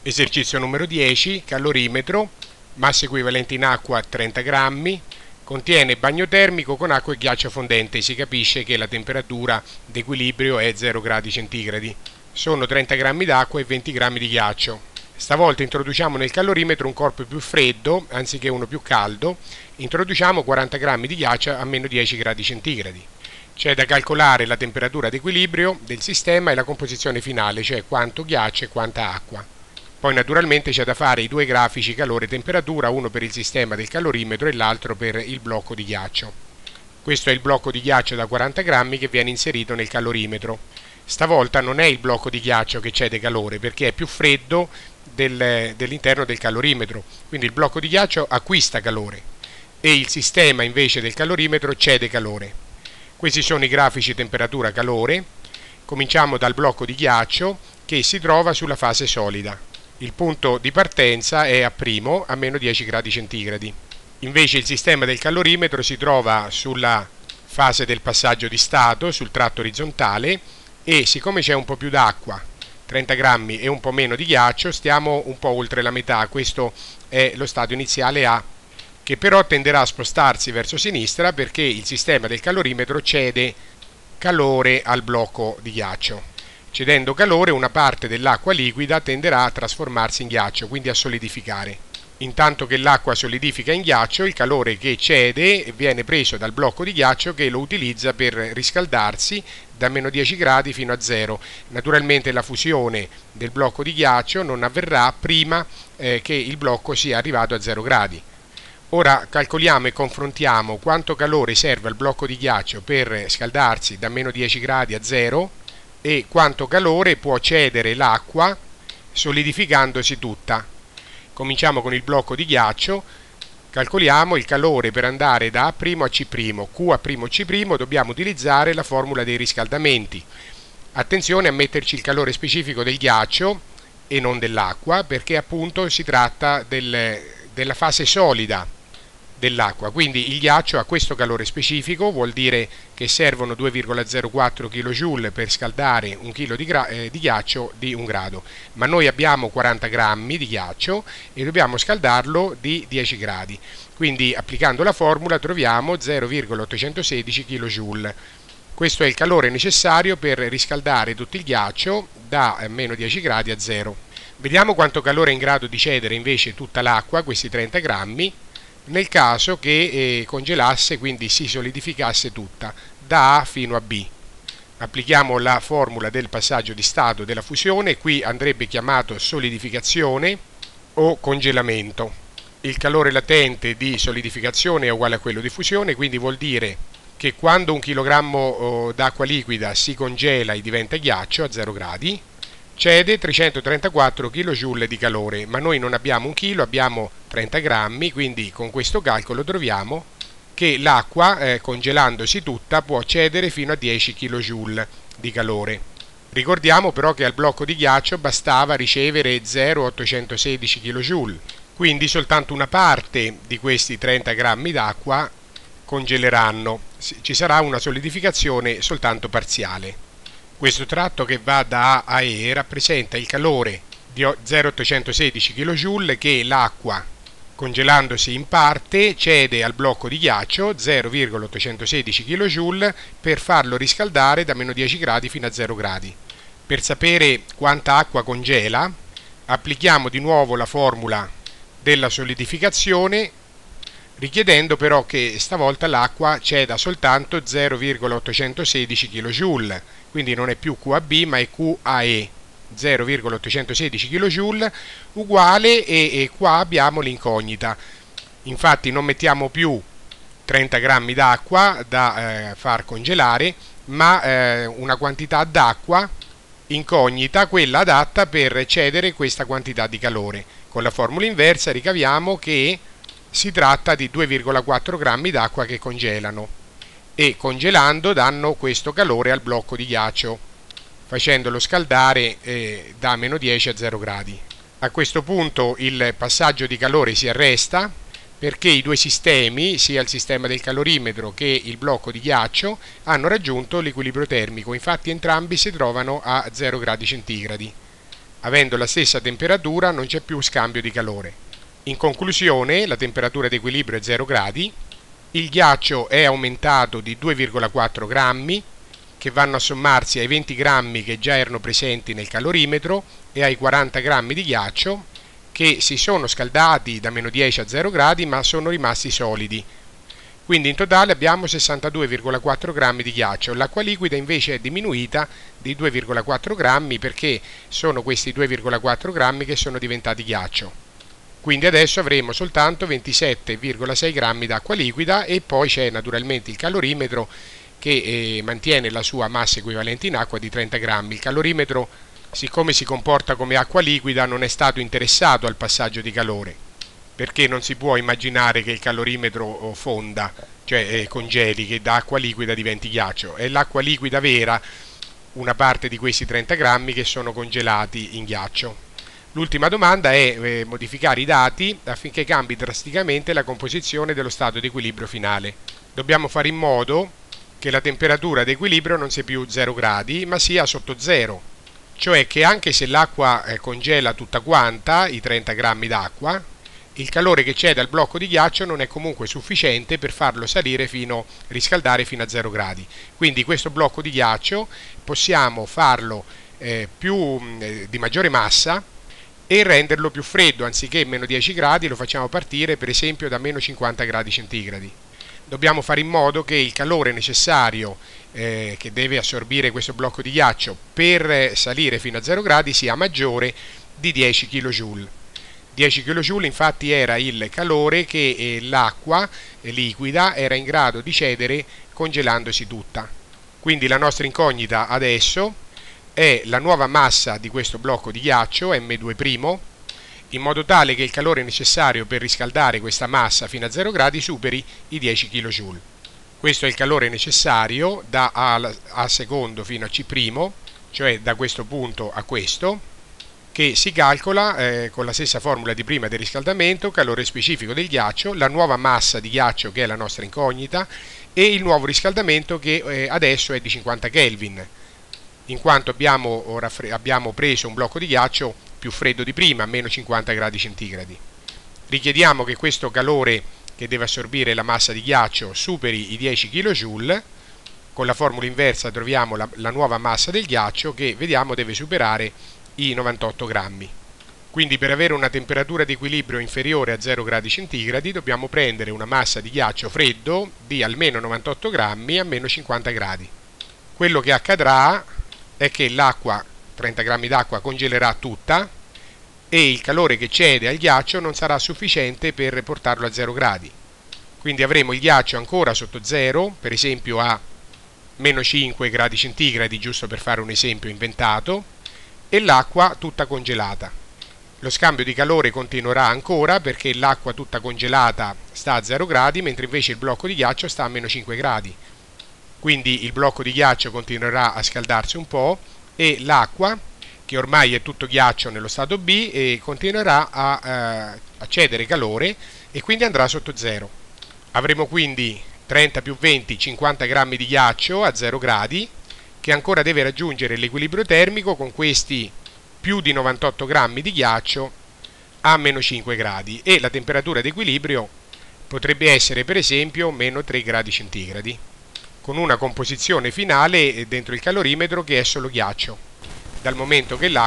Esercizio numero 10, calorimetro, massa equivalente in acqua 30 grammi, contiene bagno termico con acqua e ghiaccio fondente. Si capisce che la temperatura d'equilibrio è 0 gradi centigradi. Sono 30 grammi d'acqua e 20 grammi di ghiaccio. Stavolta introduciamo nel calorimetro un corpo più freddo anziché uno più caldo. Introduciamo 40 grammi di ghiaccio a meno 10 gradi centigradi. C'è da calcolare la temperatura d'equilibrio del sistema e la composizione finale, cioè quanto ghiaccio e quanta acqua. Poi naturalmente c'è da fare i due grafici calore-temperatura, uno per il sistema del calorimetro e l'altro per il blocco di ghiaccio. Questo è il blocco di ghiaccio da 40 grammi che viene inserito nel calorimetro. Stavolta non è il blocco di ghiaccio che cede calore perché è più freddo dell'interno del calorimetro, quindi il blocco di ghiaccio acquista calore e il sistema invece del calorimetro cede calore. Questi sono i grafici temperatura-calore. Cominciamo dal blocco di ghiaccio che si trova sulla fase solida. Il punto di partenza è a' a meno 10 gradi centigradi. Invece il sistema del calorimetro si trova sulla fase del passaggio di stato, sul tratto orizzontale, e siccome c'è un po' più d'acqua, 30 grammi e un po' meno di ghiaccio, stiamo un po' oltre la metà. Questo è lo stadio iniziale A, che però tenderà a spostarsi verso sinistra perché il sistema del calorimetro cede calore al blocco di ghiaccio. Cedendo calore, una parte dell'acqua liquida tenderà a trasformarsi in ghiaccio, quindi a solidificare. Intanto che l'acqua solidifica in ghiaccio, il calore che cede viene preso dal blocco di ghiaccio che lo utilizza per riscaldarsi da meno 10 gradi fino a 0. Naturalmente la fusione del blocco di ghiaccio non avverrà prima che il blocco sia arrivato a 0 gradi. Ora calcoliamo e confrontiamo quanto calore serve al blocco di ghiaccio per scaldarsi da meno 10 gradi a 0 e quanto calore può cedere l'acqua solidificandosi tutta. Cominciamo con il blocco di ghiaccio, calcoliamo il calore per andare da A' a C', Q A' C', dobbiamo utilizzare la formula dei riscaldamenti. Attenzione a metterci il calore specifico del ghiaccio e non dell'acqua, perché appunto si tratta della fase solida dell'acqua, quindi il ghiaccio ha questo calore specifico, vuol dire che servono 2,04 kJ per scaldare un chilo di ghiaccio di 1 grado, ma noi abbiamo 40 grammi di ghiaccio e dobbiamo scaldarlo di 10 gradi, quindi applicando la formula troviamo 0,816 kJ. Questo è il calore necessario per riscaldare tutto il ghiaccio da meno 10 gradi a 0. Vediamo quanto calore è in grado di cedere invece tutta l'acqua, questi 30 grammi, nel caso che congelasse, quindi si solidificasse tutta, da A fino a B. Applichiamo la formula del passaggio di stato della fusione, qui andrebbe chiamato solidificazione o congelamento. Il calore latente di solidificazione è uguale a quello di fusione, quindi vuol dire che quando 1 kg d'acqua liquida si congela e diventa ghiaccio a 0 gradi, cede 334 kJ di calore, ma noi non abbiamo 1 kg, abbiamo 30 grammi, quindi con questo calcolo troviamo che l'acqua, congelandosi tutta, può cedere fino a 10 kJ di calore. Ricordiamo però che al blocco di ghiaccio bastava ricevere 0,816 kJ, quindi soltanto una parte di questi 30 grammi d'acqua congeleranno, ci sarà una solidificazione soltanto parziale. Questo tratto che va da A a E rappresenta il calore di 0,816 kJ che l'acqua, congelandosi in parte, cede al blocco di ghiaccio 0,816 kJ per farlo riscaldare da meno 10 gradi fino a 0 gradi. Per sapere quanta acqua congela, applichiamo di nuovo la formula della solidificazione, richiedendo però che stavolta l'acqua ceda soltanto 0,816 kJ, quindi non è più QAB ma è QAE, 0,816 kJ uguale, e qua abbiamo l'incognita. Infatti non mettiamo più 30 grammi d'acqua da far congelare, ma una quantità d'acqua incognita, quella adatta per cedere questa quantità di calore. Con la formula inversa ricaviamo che si tratta di 2,4 grammi d'acqua che congelano e congelando danno questo calore al blocco di ghiaccio, facendolo scaldare da meno 10 a 0 gradi. A questo punto il passaggio di calore si arresta perché i due sistemi, sia il sistema del calorimetro che il blocco di ghiaccio, hanno raggiunto l'equilibrio termico, infatti entrambi si trovano a 0 gradi centigradi. Avendo la stessa temperatura non c'è più scambio di calore. In conclusione, la temperatura d'equilibrio è 0 gradi, il ghiaccio è aumentato di 2,4 grammi, che vanno a sommarsi ai 20 grammi che già erano presenti nel calorimetro e ai 40 grammi di ghiaccio che si sono scaldati da meno 10 a 0 gradi ma sono rimasti solidi. Quindi in totale abbiamo 62,4 grammi di ghiaccio. L'acqua liquida invece è diminuita di 2,4 grammi perché sono questi 2,4 grammi che sono diventati ghiaccio. Quindi adesso avremo soltanto 27,6 grammi d'acqua liquida e poi c'è naturalmente il calorimetro che mantiene la sua massa equivalente in acqua di 30 grammi. Il calorimetro, siccome si comporta come acqua liquida, non è stato interessato al passaggio di calore, perché non si può immaginare che il calorimetro fonda, cioè congeli, che da acqua liquida diventi ghiaccio. È l'acqua liquida vera, una parte di questi 30 grammi che sono congelati in ghiaccio. L'ultima domanda è modificare i dati affinché cambi drasticamente la composizione dello stato di equilibrio finale. Dobbiamo fare in modo che la temperatura d'equilibrio non sia più 0 gradi, ma sia sotto 0. Cioè che anche se l'acqua congela tutta quanta, i 30 grammi d'acqua, il calore che c'è dal blocco di ghiaccio non è comunque sufficiente per farlo riscaldare fino a 0 gradi. Quindi questo blocco di ghiaccio possiamo farlo di maggiore massa e renderlo più freddo. Anziché meno 10 gradi lo facciamo partire per esempio da meno 50 gradi centigradi. Dobbiamo fare in modo che il calore necessario che deve assorbire questo blocco di ghiaccio per salire fino a 0 gradi sia maggiore di 10 kJ. 10 kJ infatti era il calore che l'acqua liquida era in grado di cedere congelandosi tutta. Quindi la nostra incognita adesso è la nuova massa di questo blocco di ghiaccio M2', in modo tale che il calore necessario per riscaldare questa massa fino a 0 gradi superi i 10 kJ. Questo è il calore necessario da A secondo fino a C', cioè da questo punto a questo, che si calcola con la stessa formula di prima del riscaldamento, calore specifico del ghiaccio, la nuova massa di ghiaccio che è la nostra incognita e il nuovo riscaldamento che adesso è di 50 Kelvin, in quanto abbiamo preso un blocco di ghiaccio più freddo di prima, a meno 50 gradi centigradi. Richiediamo che questo calore che deve assorbire la massa di ghiaccio superi i 10 kJ. Con la formula inversa troviamo la nuova massa del ghiaccio che vediamo deve superare i 98 grammi. Quindi per avere una temperatura di equilibrio inferiore a 0 gradi centigradi dobbiamo prendere una massa di ghiaccio freddo di almeno 98 grammi a meno 50 gradi. Quello che accadrà è che l'acqua, 30 grammi d'acqua, congelerà tutta e il calore che cede al ghiaccio non sarà sufficiente per portarlo a 0 gradi. Quindi avremo il ghiaccio ancora sotto 0, per esempio a meno 5 gradi centigradi, giusto per fare un esempio inventato, e l'acqua tutta congelata. Lo scambio di calore continuerà ancora perché l'acqua tutta congelata sta a 0 gradi, mentre invece il blocco di ghiaccio sta a meno 5 gradi. Quindi il blocco di ghiaccio continuerà a scaldarsi un po' e l'acqua, che ormai è tutto ghiaccio nello stato B, continuerà a cedere calore e quindi andrà sotto 0. Avremo quindi 30 più 20, 50 grammi di ghiaccio a 0 gradi, che ancora deve raggiungere l'equilibrio termico con questi più di 98 grammi di ghiaccio a meno 5 gradi e la temperatura d'equilibrio potrebbe essere per esempio meno 3 gradi centigradi, con una composizione finale dentro il calorimetro che è solo ghiaccio, dal momento che l'acqua